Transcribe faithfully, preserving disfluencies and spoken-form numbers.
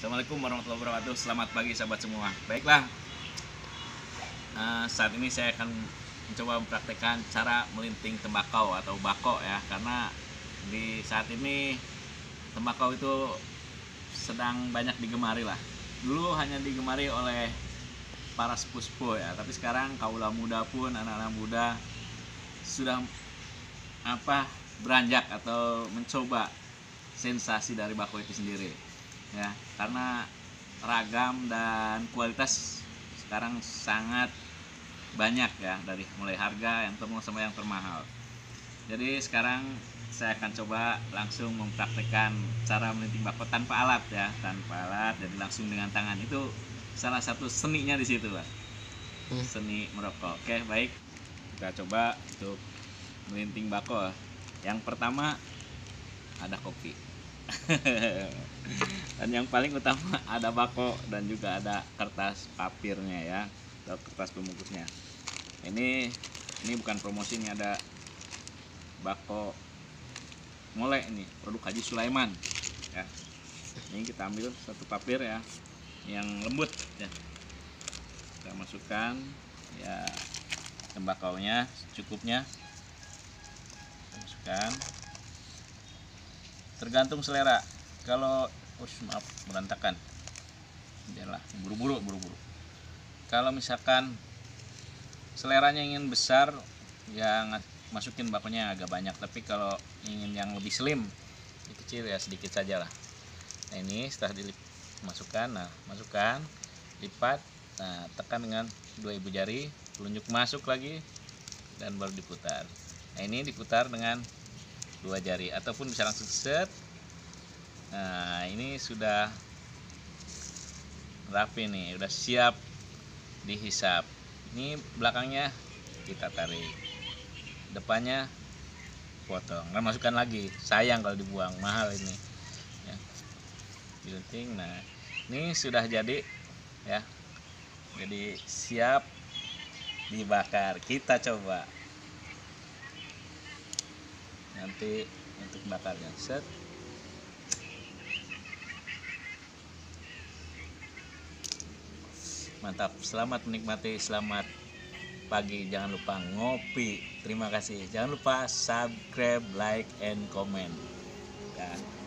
Assalamualaikum warahmatullahi wabarakatuh. Selamat pagi sahabat semua. Baiklah, uh, saat ini saya akan mencoba mempraktekkan cara melinting tembakau atau bako ya, karena di saat ini tembakau itu sedang banyak digemari lah. Dulu hanya digemari oleh para sepuh-sepuh ya, tapi sekarang kaula muda pun, anak-anak muda sudah apa beranjak atau mencoba sensasi dari bako itu sendiri ya, karena ragam dan kualitas sekarang sangat banyak ya, dari mulai harga yang termurah sampai yang termahal. Jadi sekarang saya akan coba langsung mempraktekkan cara melinting bako tanpa alat ya, tanpa alat, jadi langsung dengan tangan. Itu salah satu seninya di situ, Pak. Seni merokok. Oke, baik. Kita coba untuk melinting bako. Yang pertama ada kopi. Dan yang paling utama ada bako dan juga ada kertas papirnya ya, atau kertas pembungkusnya. Ini ini bukan promosi, ini ada bako mole ini, produk Haji Sulaiman ya. Ini kita ambil satu papir ya, yang lembut ya. Kita masukkan ya tembakaunya secukupnya. Kita masukkan. Tergantung selera. Kalau oh, maaf berantakan, janganlah buru-buru buru-buru. Kalau misalkan seleranya ingin besar, ya masukin bakonya agak banyak. Tapi kalau ingin yang lebih slim, lebih kecil ya sedikit saja lah. Nah ini setelah dimasukkan, nah masukkan, lipat, nah tekan dengan dua ibu jari, telunjuk masuk lagi, dan baru diputar. Nah ini diputar dengan dua jari ataupun bisa langsung set. Nah ini sudah rapi nih, udah siap dihisap. Ini belakangnya kita tarik, depannya potong, dan masukkan lagi. Sayang kalau dibuang, mahal ini ya. Dilinting. Nah ini sudah jadi ya, jadi siap dibakar. Kita coba nanti untuk bakarnya. Set. Mantap. Selamat menikmati, selamat pagi. Jangan lupa ngopi. Terima kasih. Jangan lupa subscribe, like, and comment ya.